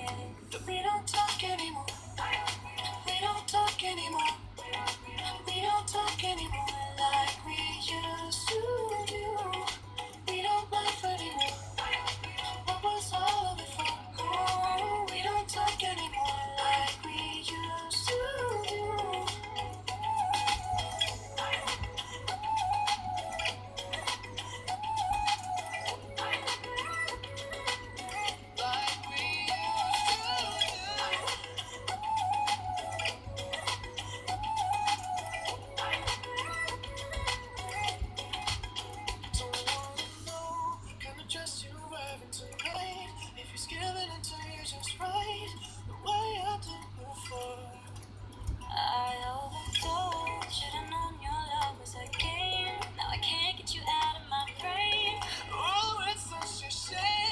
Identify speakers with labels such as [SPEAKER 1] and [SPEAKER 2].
[SPEAKER 1] We don't talk anymore. We don't talk anymore. We don't talk anymore like we used to do. We don't laugh anymore. What was all of it for? Oh, we don't talk anymore like we used to do. Like we used to do. Don't wanna know, gonna dress you wearing tonight. If you're skilled into you just right, the way I did before. I overdosed, should've known your love was a game. Now I can't get you out of my brain. Oh, it's such a shame.